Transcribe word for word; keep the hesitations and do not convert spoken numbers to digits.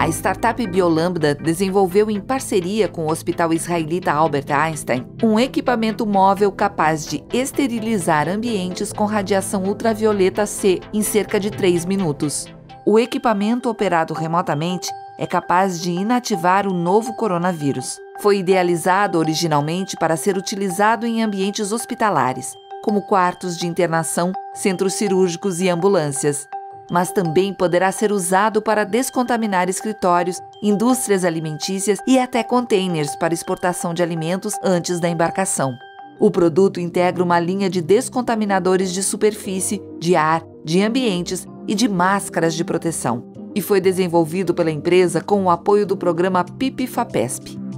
startup BioLambda desenvolveu em parceria com o Hospital Israelita Albert Einstein um equipamento móvel capaz de esterilizar ambientes com radiação ultravioleta C em cerca de três minutos. O equipamento operado remotamente é capaz de inativar o novo coronavírus. Foi idealizado originalmente para ser utilizado em ambientes hospitalares, como quartos de internação, centros cirúrgicos e ambulâncias. Mas também poderá ser usado para descontaminar escritórios, indústrias alimentícias e até containers para exportação de alimentos antes da embarcação. O produto integra uma linha de descontaminadores de superfície, de ar, de ambientes e de máscaras de proteção, e foi desenvolvido pela empresa com o apoio do programa PIP-FAPESP.